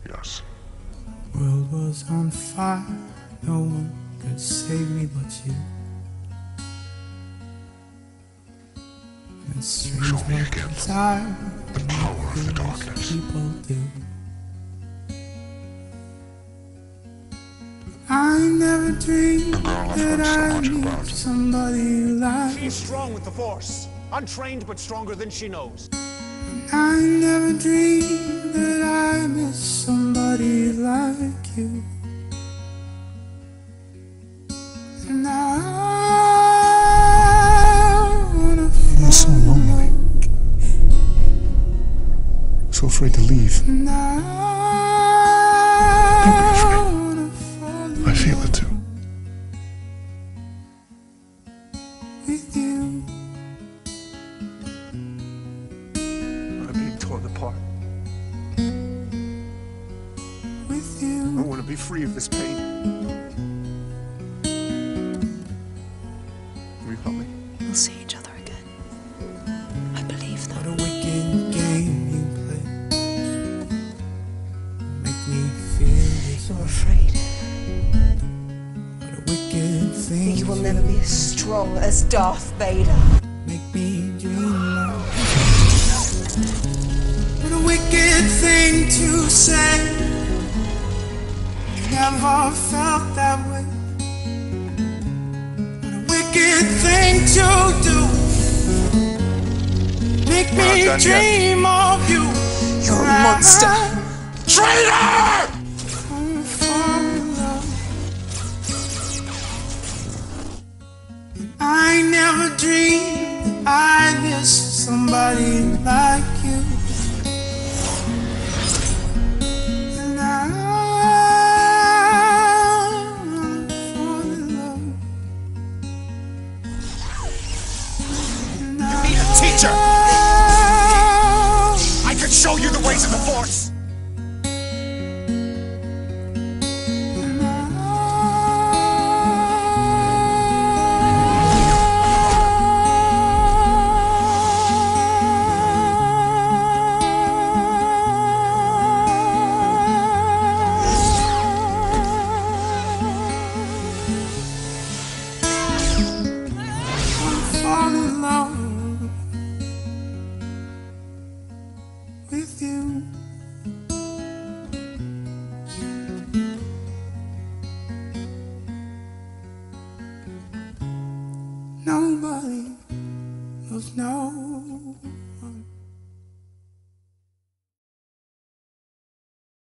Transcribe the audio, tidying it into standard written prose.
Yes. World was on fire, no one could save me but you. And strange Show me like again desire, the power of the darkness. people do. I never dreamed The girl I've that heard so I'd much meet about. somebody like. She's strong with the Force. Untrained, but stronger than she knows. I never dreamed that I'd miss somebody like you. And I wanna I'm so lonely. So afraid to leave. and I Don't be afraid. wanna fall in I feel it too. with you. I'm being torn apart. With I you. want to be free of this pain. Will you help me? We'll see each other again. I believe What that. a wicked game you play. Make me feel this You're way. afraid. What a wicked thing. You will never be as strong as Darth Vader. Make me dream of. What a wicked thing to say. Never felt that way. What a wicked thing to do. Make me done yet. dream of you. You're a monster. Traitor! I'm falling in love. I never dreamed that I'd miss somebody like you. And I fall in love. And You need a teacher. I can show you the ways of the Force. Fall in love with you. Nobody else knows.